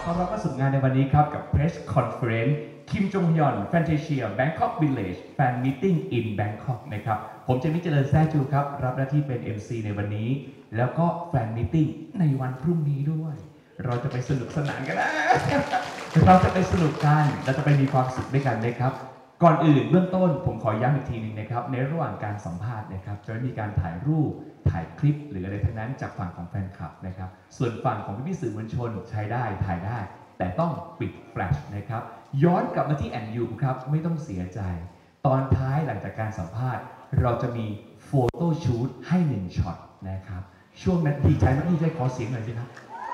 ต้อนรับเข้าสู่งานในวันนี้ครับกับ Press Conference คิมจงฮยอน Fantasia Bangkok Village Fan Meeting in Bangkok นะครับผมเจมิเจริญแซ่จูครับรับหน้าที่เป็น MC ในวันนี้แล้วก็ Fan Meeting ในวันพรุ่งนี้ด้วยเราจะไปสนุกสนานกันนะเราจะไปสนุกกันเราจะไปมีความสุขด้วยกันนะครับก่อนอื่นเบื้องต้นผมขอย้ำอีกทีนึงนะครับในระหว่างการสัมภาษณ์นะครับจะไม่มีการถ่ายรูปถ่ายคลิปหรืออะไรทั้งนั้นจากฝั่งของแฟนคลับนะครับส่วนฝั่งของพี่สื่อมวลชนใช้ได้ถ่ายได้แต่ต้องปิดแฟลชนะครับย้อนกลับมาที่แอนยูครับไม่ต้องเสียใจตอนท้ายหลังจากการสัมภาษณ์เราจะมีโฟโต้ชูตให้1ช็อตนะครับช่วงนั้นดีใจมากดีใจขอเสียงหน่อยสิครับ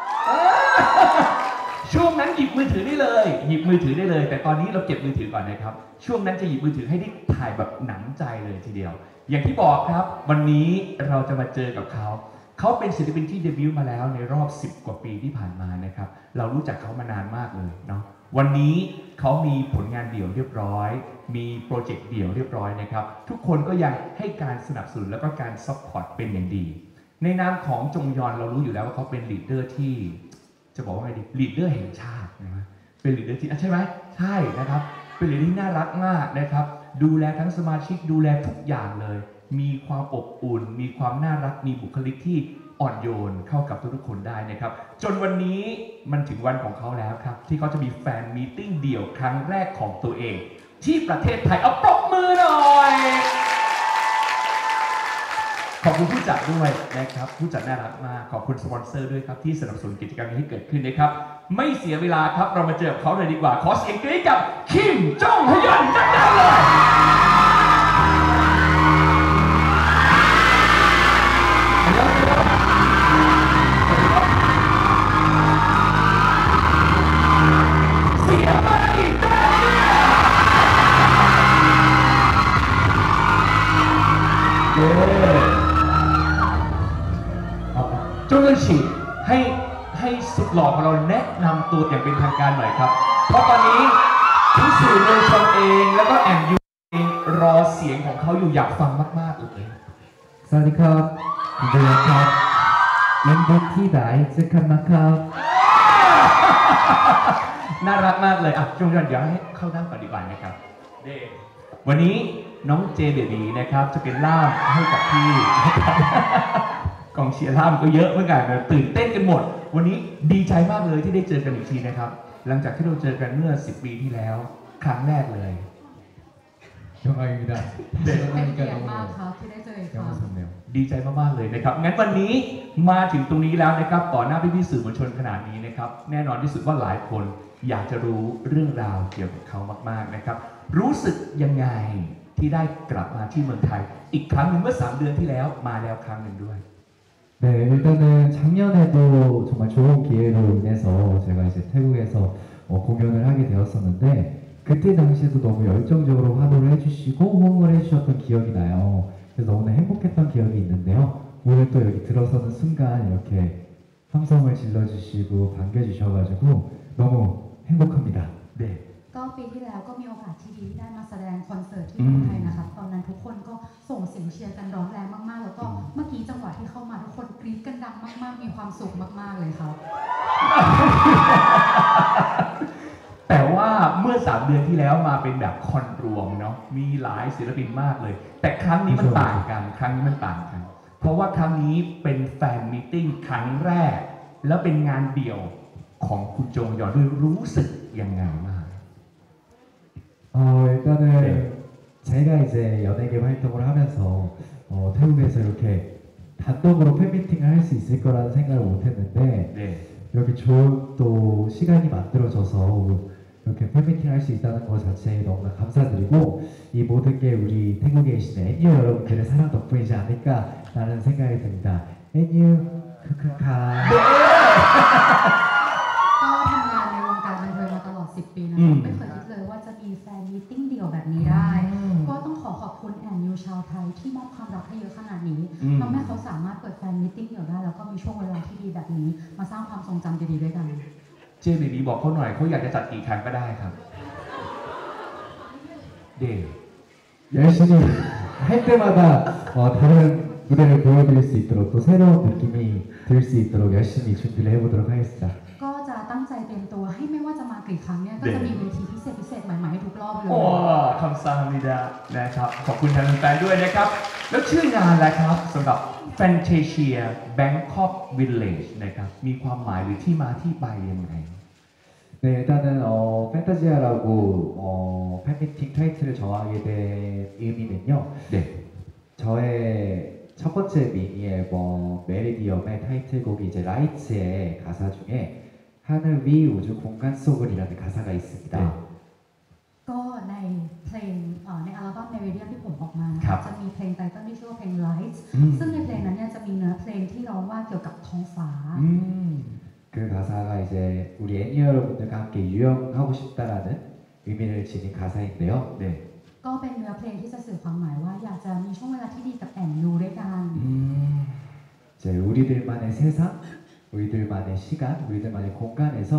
ช่วงนั้นหยิบมือถือได้เลยหยิบมือถือได้เลยแต่ตอนนี้เราเก็บมือถือก่อนนะครับช่วงนั้นจะหยิบมือถือให้ได้ถ่ายแบบหนังใจเลยทีเดียวอย่างที่บอกครับวันนี้เราจะมาเจอกับเขาเป็นศิลปินที่เดบิวต์มาแล้วในรอบ10กว่าปีที่ผ่านมานะครับเรารู้จักเขามานานมากเลยเนาะวันนี้เขามีผลงานเดี่ยวเรียบร้อยมีโปรเจกต์เดี่ยวเรียบร้อยนะครับทุกคนก็ยังให้การสนับสนุนแล้วก็การซัพพอร์ตเป็นอย่างดีในนามของจงยอนเรารู้อยู่แล้วว่าเขาเป็นลีดเดอร์ที่จะบอกว่าไงดีลีดเดอร์แห่งชาตินะเป็นลีดเดอร์ที่ใช่ไหมใช่นะครับเป็นลีดเดอร์ที่น่ารักมากนะครับดูแลทั้งสมาชิกดูแลทุกอย่างเลยมีความอบอุ่นมีความน่ารักมีบุคลิกที่อ่อนโยนเข้ากับทุกๆคนได้นะครับจนวันนี้มันถึงวันของเขาแล้วครับที่เขาจะมีแฟนมีตติ้งเดี่ยวครั้งแรกของตัวเองที่ประเทศไทยเอาปรบมือหน่อยขอบคุณผู้จัดด้วยนะครับผู้จัดน่ารักมากขอบคุณสปอนเซอร์ด้วยครับที่สนับสนุนกิจกรรมนี้ให้เกิดขึ้นนะครับไม่เสียเวลาครับเรามาเจอเขาเลยดีกว่าขอเสียงกรี๊ดกับคิมจงฮยอนดังๆเลยเสียงมาอีกจงเลยฉีดให้สุดหล่อของเราแนะนำตัวอย่างเป็นทางการหน่อยครับเพราะตอนนี้ทั้งสื่อมวลชนเองแล้วก็แอนยูเองรอเสียงของเขาอยู่อยากฟังมากๆเลยสวัสดีครับคุณเจริญครับเล่นบทที่ไหนจะกันนะครับน่ารักมากเลยอ่ะจงยอนเดี๋ยวให้เข้าด้านก่อนดีกว่านะครับวันนี้น้องเจเบบีนะครับจะเป็นล่ามให้กับพี่กองเชียร์ล่ามก็เยอะเหมือนกันตื่นเต้นกันหมดวันนี้ดีใจมากเลยที่ได้เจอกันอีกทีนะครับหลังจากที่เราเจอกันเมื่อ10ปีที่แล้วครั้งแรกเลย 영광입니다. เป็นเกียรติมากครับที่ได้เจออีกครั้งดีใจมากๆเลยนะครับงั้นวันนี้มาถึงตรงนี้แล้วนะครับต่อหน้าพี่ๆสื่อมวลชนขนาดนี้นะครับแน่นอนที่สุดว่าหลายคนอยากจะรู้เรื่องราวเกี่ยวกับเขามากๆนะครับรู้สึกยังไงที่ได้กลับมาที่เมืองไทยอีกครั้งหนึ่งเมื่อ3 เดือนที่แล้วมาแล้วครั้งหนึ่งด้วย 네, 일단은 작년에도 정말 좋은 기회로 인해서 제가 이제 태국에서 공연을 하게 되었었는데 그때 당시에도 너무 열정적으로 환호를 해주시고 호응을 해주셨던 기억이 나요. 그래서 오늘 행복했던 기억이 있는데요. 오늘 또 여기 들어서는 순간 이렇게 함성을 질러주시고 반겨주셔가지고 너무 행복합니다. 네. ก็ปีที่แล้วก็มีโอกาสที่ดีที่ได้มาแสดงคอนเสิร์ตที่เมืองไทยนะครับตอนนั้นทุกคนก็ส่งเสียงเชียร์กันร้อนแรงมากๆแล้วก็เมื่อกี้จังหวะที่เข้ามาทุกคนกรี๊ดกันดังมากๆมีความสุขมากๆเลยครับแต่ว่าเมื่อ3 เดือนที่แล้วมาเป็นแบบคอนรวมเนาะมีหลายศิลปินมากเลยแต่ครั้งนี้มันต่างกันเพราะว่าครั้งนี้เป็นแฟนมีตติ้งครั้งแรกแล้วเป็นงานเดี่ยวของคุณจงยอนด้วยรู้สึกยังไงมาก 일단은 제가 이제 연예계 활동을 하면서 태국에서 이렇게 단독으로 팬미팅을 할 수 있을 거라는 생각을 못했는데 이렇게 좋은 또 시간이 만들어져서 이렇게 팬미팅을 할 수 있다는 것 자체에 너무나 감사드리고 이 모든 게 우리 태국에 계신 애뉴 여러분들의 사랑 덕분이지 않을까라는 생각이 듭니다. 애뉴 크크카 ก็ทำงานในวงการบันเทิงมาตลอด10 ปีนะครับไม่เคยคิดเลยว่าจะมีแฟนมีตติ้งเดี่ยวแบบนี้ได้ก็ต้องขอบคุณแอนยูชาวไทยที่มอบความรักให้เยอะขนาดนี้ทำให้เขาสามารถเปิดแฟนมีตติ้งเดี่ยวได้แล้วก็มีช่วงเวลาที่ดีแบบนี้มาสร้างความทรงจำดีๆด้วยกันเจเบบีบอกเขาหน่อยเขาอยากจะจัดกี่ครั้งก็ได้ครับเด 열심히 할 때마다 다른 무대를 보여드릴 수 있도록 또 새로운 느낌이 들 수 있도록 열심히 준비를 해보도록 하겠습니다. ก็จะตั้งใจเตรียมตัวให้ไม่ว่าจะมากี่ครั้งเนี่ยก็จะมีเวทีพิเศษใหม่ๆให้ทุกรอบเลยโอ้คำซามิดานะครับขอบคุณทางแฟนด้วยนะครับแล้วชื่องานแหละครับสำหรับ Fantasia Bangkok Village นะครับมีความหมายหรือที่มาที่ไปยังไง 네, 일단은 팬타지아라고 팬미팅 타이틀을 정하게 된 의미는요. 네. 저의 첫 번째 미니 앨범 메리디엄의 타이틀곡이 이제 라이츠의 가사 중에 하늘 위 우주 공간 속을이라는 가사가 있습니다. 네. ก็ในเพลงในอัลบั้ม Meridian ที่ผมออกมานะครัคะบจะมีเพลงไตเติ้ลที่ชื่อว่าเพลง Lights ซึ่งในเพลงนั้นเนี่ยจะมีเนื้อเพลงที่ร้องว่าเกี่ยวกับท้องฟ้า 그 가사가 이제 우리 애니 여러분들과 함께 유영하고 싶다라는 의미를 지닌 가사인데요. 네. ก็เป็นเนื้อเพลงที่จะสื่อความหมายว่าอยากจะมีช่วงเวลาที่ดีกับแอนยูด้วยกัน 이제 우리들만의 세상, 우리들만의 시간, 우리들만의 공간에서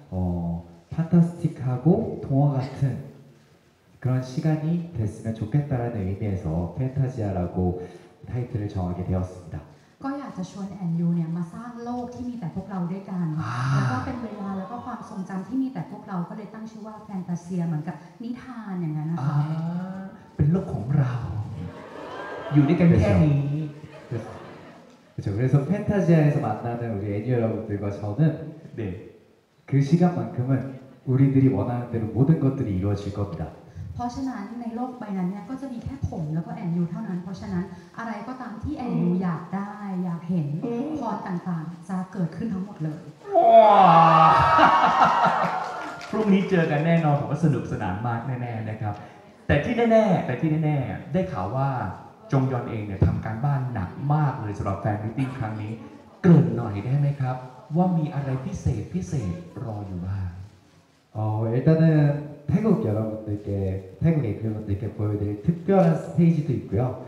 판타스틱하고 동화 같은 그런 시간이 됐으면 좋겠다라는 의미에서 팬타지아라고 타이틀을 정하게 되었습니다. ก็อยากจะชวนแอนยูเนี่ยมาสร้างโลกที่มีแต่พวกเราด้วยกัน แล้วก็เป็นเวลาแล้วก็ความทรงจำที่มีแต่พวกเราก็เลยตั้งชื่อว่าแฟนตาเซียเหมือนกับนิทานอย่างนั้นนะคะเป็นโลกของเรา อยู่ด้วยกันแค่นี้ 그렇죠. 그래서 팬타지아에서 만나는 우리 애니 여러분들과 저는 네. 그 시간만큼은 우리들이 원하는 대로 모든 것들이 이루어질 겁니다. เพราะฉะนั้นในโลกใบนั้นเนี่ยก็จะมีแค่ผมแล้วก็แอนยูเท่านั้น เพราะฉะนั้นอะไรก็ตามที่แอนยูอยากได้อยากเห็นพรต่างๆจะเกิดขึ้นทั้งหมดเลยพรุ่งนี้เจอกันแน่นอนผมว่าสนุกสนานมากแน่ๆนะครับแต่ที่แน่ๆได้ข่าวว่าจงยอนเองเนี่ยทำการบ้านหนักมากเลยสำหรับแฟนมิตติ้งครั้งนี้เกริ่นหน่อยได้ไหมครับว่ามีอะไรพิเศษรออยู่บ้าง 일단은 태국 여러분들께 태국 애들분들께 보여드릴 특별한 스테이지도 있고요.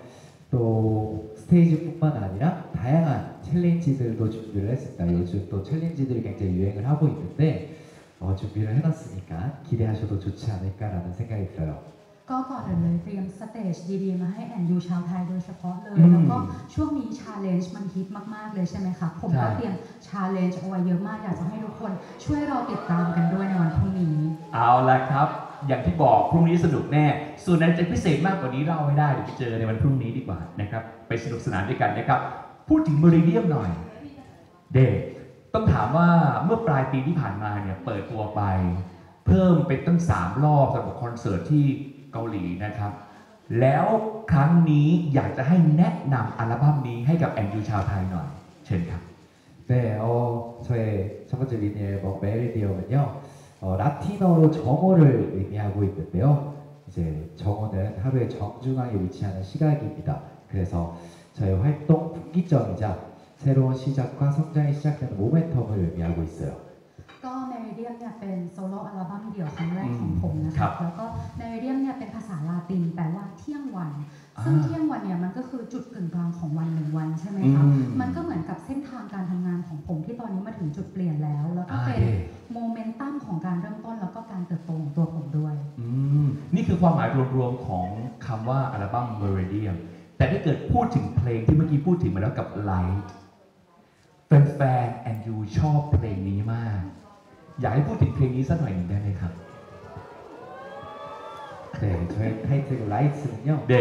또 스테이지뿐만 아니라 다양한 챌린지들도 준비를 했습니다. 요즘 또 챌린지들이 굉장히 유행을 하고 있는데 준비를 해놨으니까 기대하셔도 좋지 않을까라는 생각이 들어요. ก็ก่อนอื่นเลยเตรียมสเตจดีๆมาให้แอนยูชาวไทยโดยเฉพาะเลยแล้วก็ช่วงนี้ชาเลนจ์มันฮิตมากๆเลยใช่ไหมคะผมก็เตรียมชาเลนจ์เอาไว้เยอะมากอยากจะให้ทุกคนช่วยเราติดตามกันด้วยในวันพรุ่งนี้เอาละครับอย่างที่บอกพรุ่งนี้สนุกแน่ส่วนนั้นจะพิเศษมากกว่านี้เล่าไม่ได้เดี๋ยวไปเจอในวันพรุ่งนี้ดีกว่านะครับไปสนุกสนานด้วยกันนะครับพูดถึงเมริเดียมหน่อยเด็กต้องถามว่าเมื่อปลายปีที่ผ่านมาเนี่ยเปิดตัวไปเพิ่มเป็นตั้ง3 รอบสำหรับคอนเสิร์ตที่เกาหลีนะครับแล้วครั้งนี้อยากจะให้แนะนำอัลบั้มนี้ให้กับแอนยูชาวไทยหน่อยเชิญครับ 네, 저의 첫 번째 미니 앨범 메리디엄은요 라틴어로 정오를 의미하고 있는데요. 이제 정오는 하루의 정중앙에 위치하는 시각입니다. 그래서 저의 활동 분기점이자 새로운 시작과 성장이 시작되는 모멘텀을 의미하고 있어요. ก็ Meridian เนี่ยเป็นโซโล่อัลบั้มเดี่ยวครั้งแรกของผมนะคะแล้วก็ Meridian เนี่ยเป็นภาษาลาตินแปลว่าเที่ยงวันซึ่งเที่ยงวันเนี่ยมันก็คือจุดกึ่งกลางของวัน1 วันใช่ไหมคะมันก็เหมือนกับเส้นทางการทำงานของผมที่ตอนนี้มาถึงจุดเปลี่ยนแล้วแล้วก็เป็นโมเมนตัมของการเริ่มต้นแล้วก็การเติบโตของตัวผมด้วยนี่คือความหมายรวมๆของคำว่าอัลบั้ม Meridian แต่ถ้าเกิดพูดถึงเพลงที่เมื่อกี้พูดถึงมาแล้วกับ Light แฟนๆ and you ชอบเพลงนี้มากอยากให้พูดถึงเพลงนี้สักหน่อยหนึ่งได้ไหมครับ 네, 저의 타이틀곡 라이츠는요. 네.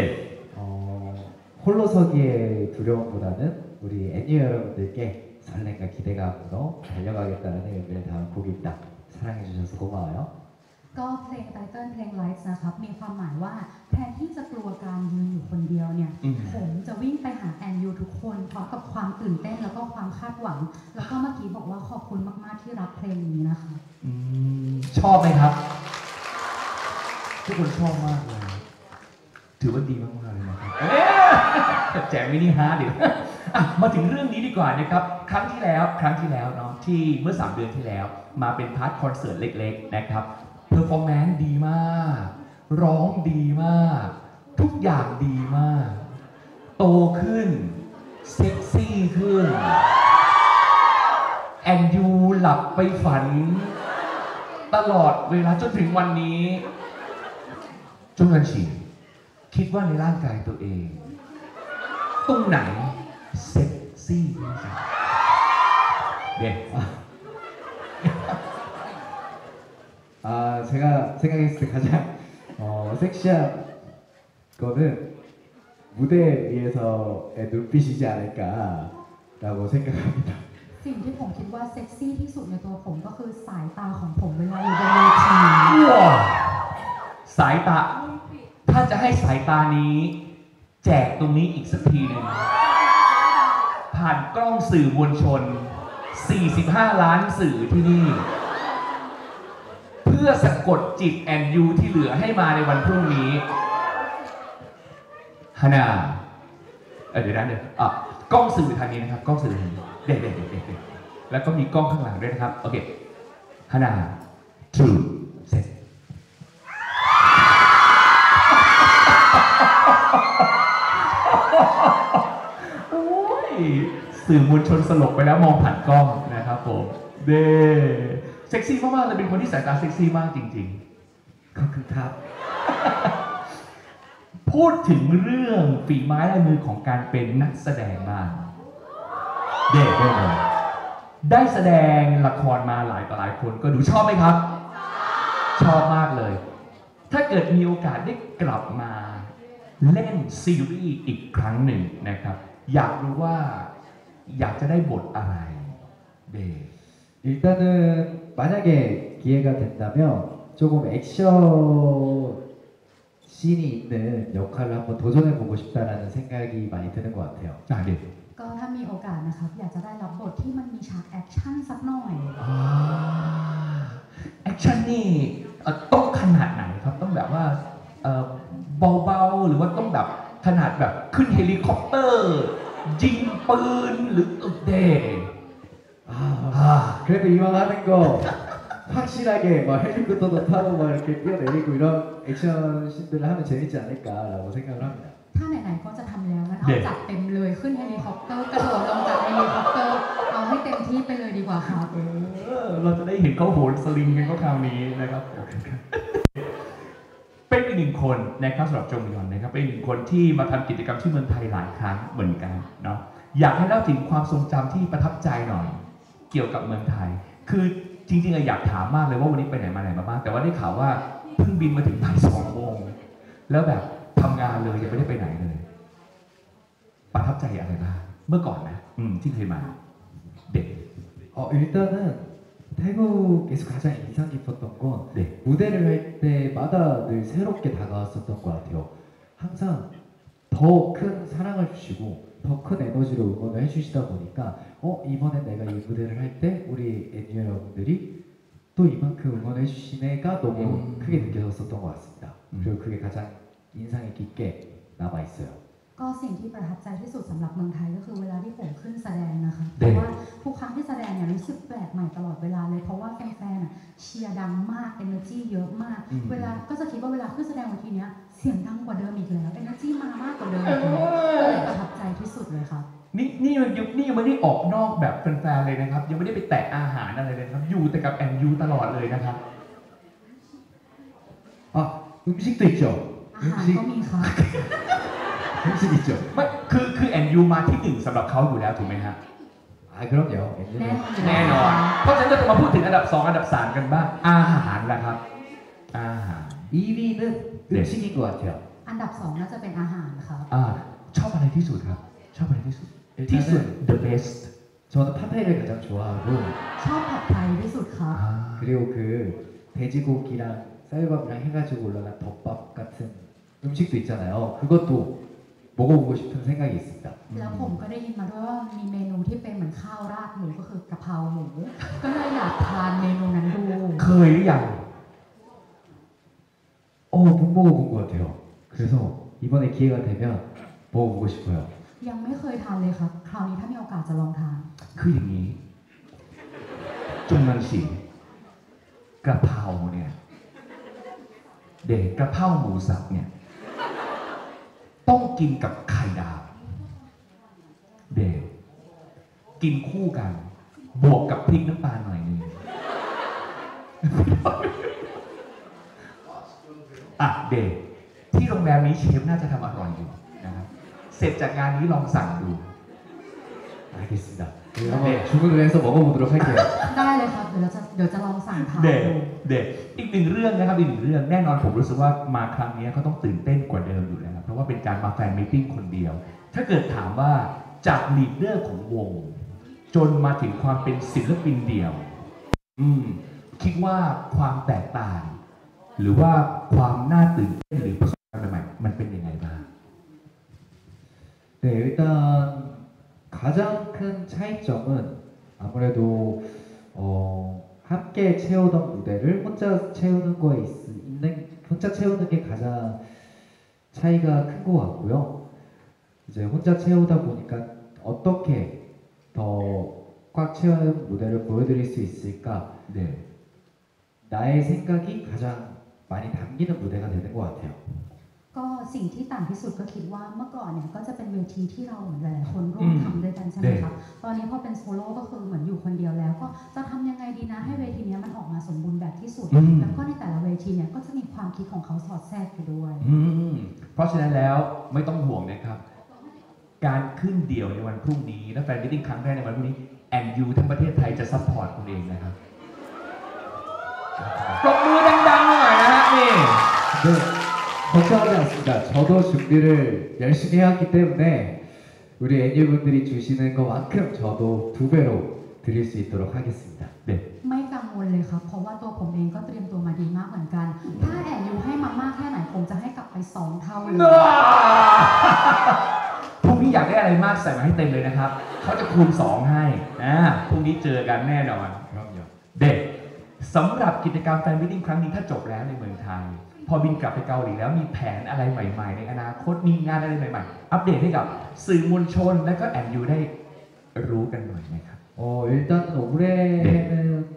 홀로서기의 두려움보다는 우리 애니 여러분들께 설렘과 기대감으로 달려가겠다는 의미를 담은 곡입니다. 사랑해주셔서 고마워요. ก็เพลงไตเติ้ลเพลง Lights นะครับมีความหมายว่าแทนที่จะกลัวการยืนอยู่คนเดียวเนี่ยผมจะวิ่งไปหาแอนยูทุกคนพร้อมกับความตื่นเต้นแล้วก็ความคาดหวังแล้วก็เมื่อกี้บอกว่าขอบคุณมากๆที่รักเพลงนี้นะคะชอบไหมครับทุกคนชอบมากเลยถือว่าดีมากๆเลยนะครับแจกมินิฮาร์ดเดี๋ยวมาถึงเรื่องนี้ดีกว่านะครับครั้งที่แล้วเนาะที่เมื่อ3 เดือนที่แล้วมาเป็นพาร์ทคอนเสิร์ตเล็กๆนะครับเพอร์ฟอร์แมนซ์ดีมากร้องดีมากทุกอย่างดีมากโตขึ้นเซ็กซี่ขึ้นแอนยูหลับไปฝันตลอดเวลาจนถึงวันนี้จงกันฉีคิดว่าในร่างกายตัวเองตรงไหนเซ็กซี่ที่สุดเด็ก 생각했을 때 가장 섹시한 거는 무대 위에서의 눈빛이지 않을까라고 생각합니다. สิ่งที่ผมคิดว่าเซ็กซี่ที่สุดในตัวผมก็คือสายตาของผมเวลาอยู่บนเวทีว้าวสายตา ถ้าจะให้สายตานี้ แจกตรงนี้อีกสักทีหนึ่งผ่านกล้องสื่อมวลชน 45 ล้านสื่อที่นี่ เพื่อสะกดจิตแอนยูที่เหลือให้มาในวันพรุ่งนี้ฮานาเดี๋ยวนะเดี๋ยวกล้องสื่อทางนี้นะครับกล้องสื่อทางนี้เด็ดแล้วก็มีกล้องข้างหลังด้วยนะครับโอเคฮานา true เสร็จโอ้ยสื่อมวลชนสลบไปแล้วมองผ่านกล้องนะครับผมเด้เซ็กซี่มากๆเลยเป็นคนที่สายตาเซ็กซี่มากจริงๆขอบคุณครับพูดถึงเรื่องฝีไม้ลายมือของการเป็นนักแสดงบ้างเด็กได้แสดงละครมาหลายต่อหลายคนก็ดูชอบไหมครับ ชอบมากเลย ถ้าเกิดมีโอกาสได้กลับมาเล่นซีรีส์อีกครั้งหนึ่งนะครับ อยากรู้ว่าอยากจะได้บทอะไรเด็ก 일단은 만약에 기회가 된다면 조금 액션 씬이 있는 역할을 한번 도전해 보고 싶다라는 생각이 많이 드는 것 같아요. เด็กก็ถ้ามีโอกาสนะครับอยากจะได้รับบทที่มันมีฉากแอคชั่นสักหน่อยแอคชั่นนี่ต้องขนาดไหนครับต้องแบบว่าเบาๆหรือว่าต้องแบบขนาดแบบขึ้นเฮลิคอปเตอร์ยิงปืนหรือเด็ก 그래도 이왕 하는 거 확실하게 막 헬리콥터도 타고 막 이렇게 뛰어내리고 이런 액션 씬들을 하면 재밌지 않을까라고 생각을 합니다. ถ้าไหนๆก็จะทำแล้วงั้นเอาจัดเต็มเลยขึ้นเฮลิคอปเตอร์กระโดดลงจากเฮลิคอปเตอร์เอาให้เต็มที่ไปเลยดีกว่าครับเราจะได้เห็นเขาโหนสลิงกันก็คราวนี้นะครับ เป็นอีกหนึ่งคนนะครับสำหรับจงยอนนะครับเป็นอีกหนึ่งคนที่มาทำกิจกรรมที่เมืองไทยหลายครั้งเหมือนกันเนาะอยากให้เล่าถึงความทรงจำที่ประทับใจหน่อย เกี่ยวกับเมืองไทย คือจริงๆอยากถามมากเลยว่าวันนี้ไปไหนมาไหนมาบ้างแต่ว่าได้ข่าวว่าเพิ่งบินมาถึงบ่าย2 โมงแล้วแบบทำงานเลยยังไม่ได้ไปไหนเลย ประทับใจอะไรบ้างเมื่อก่อนนะที่เคยมาเด็ก 일단은 태국에서 가장 인상 깊었던 건 네. 무대를 할 때마다 늘 새롭게 다가왔었던 것 같아요. 항상 더 큰 사랑을 주시고 더 큰 에너지로 응원을 해주시다 보니까 이번에 내가 이 무대를 할 때 우리 애니 여러분들이 또 이만큼 응원해 주시네가 너무 크게 느껴졌었던 것 같습니다. 그리고 그게 가장 인상이 깊게 남아 있어요. ก็สิ่งที่ประทับใจที่สุดสำหรับเมืองไทยก็คือเวลาที่ผมขึ้นแสดงนะคะเพเด็กราะว่าทุกครั้งที่แสดงเนี่ยรู้สึกแปลกใหม่ตลอดเวลาเลยเพราะว่าแฟนๆเชียร์ดังมาก energy เยอะมาก เวลาก็จะคิดว่าเวลาขึ้นแสดงวันทีเนี้ยเสียงดังกว่าเดิมอีกแล้ว energy มามากกว่าเดิมอีกแล้วก็เลยประทับใจที่สุดเลยครับนี่ยังไม่ได้ออกนอกแบบแฟนๆเลยนะครับยังไม่ได้ไปแตะอาหารอะไรเลยนะครับอยู่แต่กับแอนยูตลอดเลยนะครับ 음식도 있죠. อาหารก็มีครับ 음식 있죠. ไม่คือแอนยูมาที่หนึ่งสำหรับเขาอยู่แล้วถูกไหมฮะ 그럼요. แน่นอนแน่นอน เพราะฉะนั้นเราจะมาพูดถึงอันดับ 2 อันดับ 3 กันบ้างอาหารล่ะครับอาหาร 2위는 음식인 것 같아요. อันดับ2น่าจะเป็นอาหารครับชอบอะไรที่สุดครับ ชอบอะไรที่สุดที่สุด the best 저는 팟타이를 가장 좋아하고 ชอบผัดไทยที่สุดครับ 그리고 그 돼지고기랑 쌀밥이랑 해가지고 올라간 덮밥 같은 음식도 있잖아요. 그것도 먹어보고 싶은 생각이 있습니다. แล้วผมก็ได้ยินมาด้วยว่ามีเมนูที่เป็นเหมือนข้าวราดหมูก็คือกะเพราหมูก็เลยอยากทานเมนูนั้นดูเคยหรือยัง 못 먹어본 것 같아요. 그래서 이번에 기회가 되면 먹어보고 싶어요. ยังไม่เคยทานเลยครับ คราวนี้ถ้ามีโอกาสจะลองทานคืออย่างนี้จงนันสิกระเพราเนี่ยเด็กกระเพราหมูสับเนี่ยต้องกินกับไข่ดาวเด็กกินคู่กัน บวกกับพริกน้ำปลาหน่อยนึงเด็กที่โรงแรมนี้เชฟน่าจะทำอร่อยอยู่นะครับเสร็จจากงานนี้ลองสั่งดู 알겠습니다. 한번 주문을 해서 먹어보도록 할게요. ได้เลยครับเดี๋ยวจะลองสั่งทานเด็ดดูเด็ดอีกหนึ่งเรื่องนะครับอีกหนึ่งเรื่องแน่นอนผมรู้สึกว่ามาครั้งนี้เขาต้องตื่นเต้นกว่าเดิมอยู่แล้วเพราะว่าเป็นการมาแฟนมีตติ้งคนเดียว ถ้าเกิดถามว่าจากลีดเดอร์ของวง จนมาถึงความเป็นศิลปินเดี่ยว คิดว่าความแตกต่าง หรือว่าความน่าตื่นเต้นหรือประสบการณ์ใหม่ๆมันเป็นยังไงบ้าง 네, 일단 가장 큰 차이점은 아무래도 함께 채우던 무대를 혼자 채우는 거에 혼자 채우는 게 가장 차이가 큰 것 같고요. 이제 혼자 채우다 보니까 어떻게 더 꽉 채운 무대를 보여드릴 수 있을까? 네. 나의 생각이 가장 많이 담기는 무대가 되는 것 같아요. ก็สิ่งที่ต่างที่สุดก็คิดว่าเมื่อก่อนเนี่ยก็จะเป็นเวทีที่เราเหมือนหลายๆคนร่วมทำด้วยกันใช่ไหมครับตอนนี้พอเป็นโซโล่ก็คือเหมือนอยู่คนเดียวแล้วก็จะทำยังไงดีนะให้เวทีนี้มันออกมาสมบูรณ์แบบที่สุดแล้วก็ในแต่ละเวทีเนี่ยก็จะมีความคิดของเขาสอดแทรกอยู่ด้วยเพราะฉะนั้นแล้วไม่ต้องห่วงนะครับการขึ้นเดี่ยวในวันพรุ่งนี้และแฟนมิตติ้งครั้งแรกในวันพรุ่งนี้แอนยูทั้งประเทศไทยจะซัพพอร์ตคุณเองนะครับปรบมือดังๆหน่อยนะฮะนี่ 네, 걱정하지 않습니다. 저도 준비를 열심히 해왔기 때문에 우리 애니분들이 주시는 것만큼 저도 2배로 드릴 수 있도록 하겠습니다. 네. ไม่กังวลเลยครับเพราะว่าตัวผมเองก็เตรียมตัวมาดีมากเหมือนกันถ้าแอนยูให้มามากแค่ไหนผมจะให้กลับไป2 เท่าเลยพรุ่งนี้อยากได้อะไรมากใส่มาให้เต็มเลยนะครับเขาจะคูณ2ให้พรุ่งนี้เจอกันแน่นอนเด็กสำหรับกิจกรรมแฟนมิตติ้งครั้งนี้ถ้าจบแล้วในเมืองไทยพอบินกลับไปเกาหลีแล้วมีแผนอะไรใหม่ๆในอนาคตมีงานอะไรใหม่ๆอัปเดตให้กับสื่อมวลชนและก็แอนยูได้รู้กันหน่อยไหมครับ 일단 올해는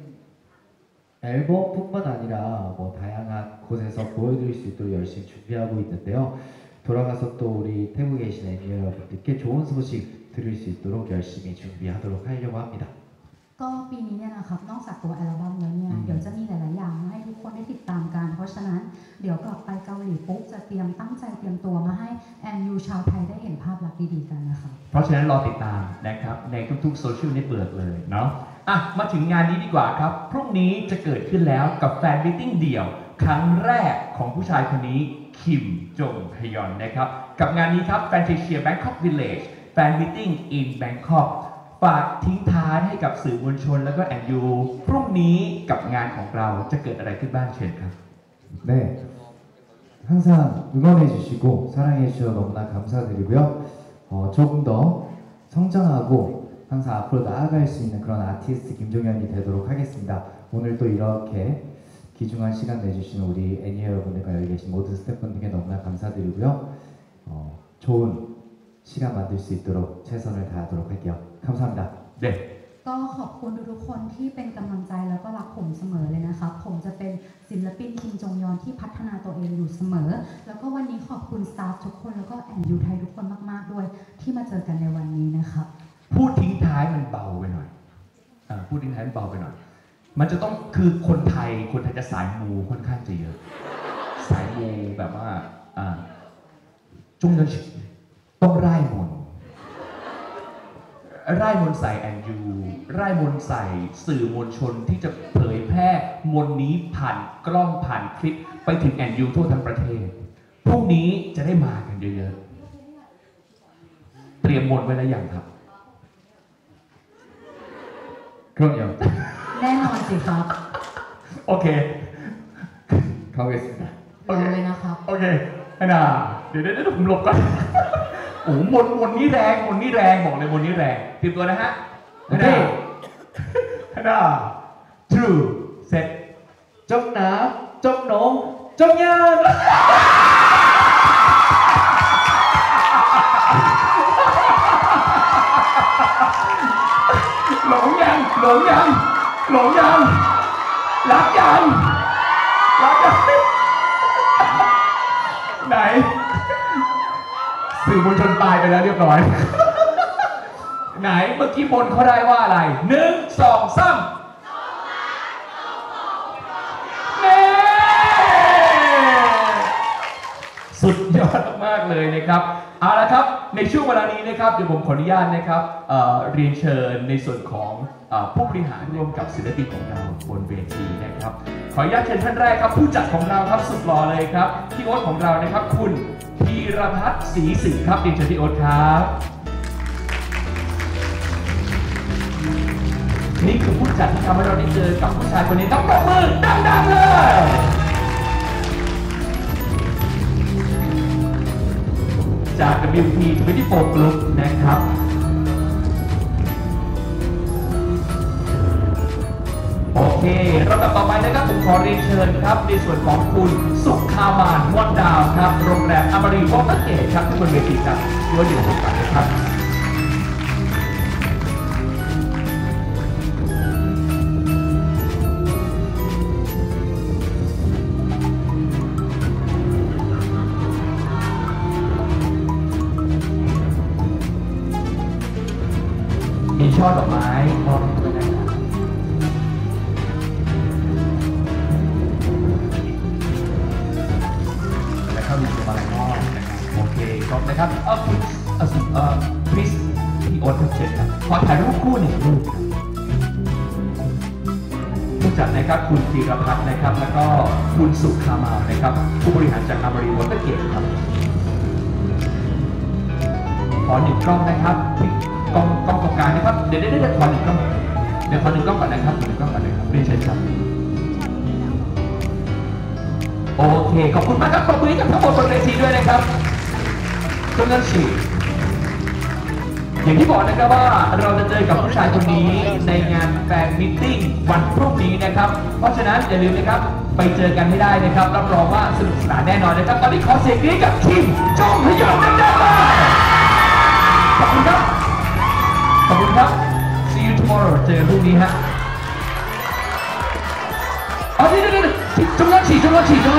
앨범뿐만 아니라 뭐 다양한 곳에서 보여드릴 수 있도록 열심히 준비하고 있는데요. 돌아가서 또 우리 태국에 계신 애니 여러분들께 좋은 소식 들을 수 있도록 열심히 준비하도록 하려고 합니다. ก็ปีนี้เนี่ยนะครับนอกจากตัวอัลบั้มแล้วเนี่ยเดี๋ยวจะมีหลายๆอย่างมาให้ทุกคนได้ติดตามกันเพราะฉะนั้นเดี๋ยวกลับไปเกาหลีปุ๊บจะตั้งใจเตรียมตัวมาให้แอนยูชาวไทยได้เห็นภาพลักษณ์ดีๆกันนะคะเพราะฉะนั้นรอติดตามนะครับในทุกๆโซเชียลเน็ตเวิร์กเลยเนาะมาถึงงานนี้ดีกว่าครับพรุ่งนี้จะเกิดขึ้นแล้วกับแฟนมิตติ้งเดี่ยวครั้งแรกของผู้ชายคนนี้คิมจงฮยอนนะครับกับงานนี้ครับ Fantasia Bangkok Village Fan Meeting in Bangkokฝากทิ้งท้ายให้กับสื่อมวลชนแล้วก็แอนยูพรุ่งนี้กับงานของเราจะเกิดอะไรขึ้นบ้างเชิญครับ 네, 항상 응원해주시고 사랑해주셔서 너무나 감사드리고요. 조금 더 성장하고 항상 앞으로 나아갈 수 있는 그런 아티스트 김종현이 되도록 하겠습니다. 오늘 또 이렇게 귀중한 시간 내주시는 우리 애니 여러분들과 여기 계신 모든 스태프분들께 너무나 감사드리고요. 좋은 시간 만들 수 있도록 최선을 다하도록 할게요. 감사합니다. 네. ก็ขอบคุณทุกๆคนที่เป็นกำลังใจแล้วก็รักผมเสมอเลยนะครับผมจะเป็นศิลปินคิมจงยอนที่พัฒนาตัวเองอยู่เสมอแล้วก็วันนี้ขอบคุณสตาฟทุกคนแล้วก็แอนยูไทยทุกคนมากๆด้วยที่มาเจอกันในวันนี้นะครับพูดทิ้งท้ายมันเบาไปหน่อยพูดทิ้งท้ายมันเบาไปหน่อยมันจะต้องคือคนไทยจะสายมูค่อนข้างจะเยอะสายมูแบบว่าจงยอนต้องร่ายมนต์ร่ายมนต์ใส่แอนยูร่ายมนต์ใส่สื่อมวลชนที่จะเผยแพร่มนต์นี้ผ่านกล้องผ่านคลิปไปถึงแอนยูทั่วทั้งประเทศพรุ่งนี้จะได้มากันเยอะๆเตรียมมนต์ไว้แล้วยังครับ 그럼요. แน่นอนสิครับโอเค 가보겠습니다. รอเลยนะครับโอเคเดี๋ยวผมหลบก่อนโอ้มนนี้แรงบอกเลยมนนี้แรงเตรียมตัวนะฮะtrue set 정남, 정농, 정연! หลงยังรักยังไหนสื่อมวลชนตายไปแล้วเรียบร้อยไหนเมื่อกี้บนเขาได้ว่าอะไร1 2 3สุดยอดมากเลยนะครับเอาละครับในช่วงเวลานี้นะครับเดี๋ยวผมขออนุญาตนะครับเรียนเชิญในส่วนของผู้บริหารร่วมกับศิลปินของเราบนเวทีนะครับขออนุญาตเชิญท่านแรกครับผู้จัดของเราครับสุดหล่อเลยครับพี่โอ๊ตของเรานะครับคุณพีรพัฒน์ศรีสิงห์ครับเรียนเชิญพี่โอ๊ตครับนี่คือผู้จัดที่ทำให้เราได้เจอกับผู้ชายคนนี้ต้องปรบมือดังๆเลยจาก WP24 Group นะครับโอเคเราต่อไปนะครับผมขอเรียนเชิญครับในส่วนของคุณสุขามานม่วนดาวครับโรงแรมอมรีวอเตอร์เกตครับที่บนเวทีครับที่ว่าเดี๋ยวผมกันนะครับมีช่อดอกไม้มอบให้ด้วยนะครับแล้วก็มีตัวอะไรมอบนะครับโอเคครบนะครับคุณคริสพี่โอ๊ตเชิญครับขอถ่ายรูปคู่หนึ่งรูปครับผู้จัดนะครับคุณธีรพัฒน์นะครับแล้วก็คุณสุขามานนะครับผู้บริหารจากอมรีวอเตอร์เกตครับขอหนึ่งกล้องนะครับกล้องตรงกลางนะครับเดี๋ยวขอหนึ่งกล้องเดี๋ยวขอหนึ่งกล้องก่อนนะครับขอหนึ่งกล้องก่อนนะครับเรียนเชิญครับโอเคขอบคุณมากครับขอบคุณกับทั้งหมดบนเวทีด้วยนะครับจงนั้นสิอย่างที่บอกนะครับว่าเราจะเจอกับผู้ชายคนนี้ในงานแฟนมิทติ้งวันพรุ่งนี้นะครับเพราะฉะนั้นอย่าลืมนะครับไปเจอกันให้ได้นะครับรับรองว่าสนุกสนานแน่นอนนะครับตอนนี้ขอเสียงนี้กับทีมจงพยองดังๆขอบคุณครับขอบคุณครับ see you tomorrow เจอพรุ่งนี้ฮะอ๋อนี่จงรักฉีผม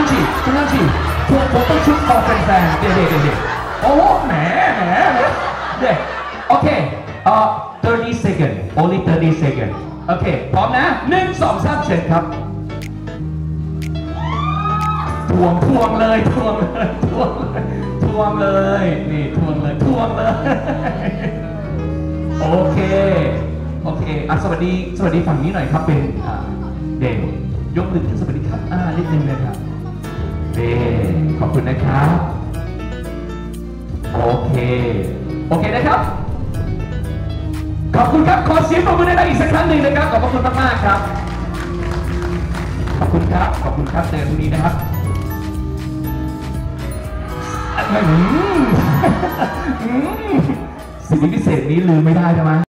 ต้องชุดคอแฟนๆเด็กโอ้แหมเด็กโอเค30 second only 30 second โอเคพร้อมนะ1 2 3เชิญครับทวงเลยนี่ทวงเลยโอเคสวัสดีฝั่งนี้หน่อยครับเป็นเด่นยกมือขึ้นสวัสดีครับนิดนึงนะครับขอบคุณนะครับโอเคนะครับขอบคุณครับขอเสียงปรบมือได้อีกสักครั้งหนึ่งนะครับขอบคุณมากๆครับขอบคุณครับเจอกันตรงนี้นะครับสิ่งพิเศษนี้ลืมไม่ได้ใช่ไหม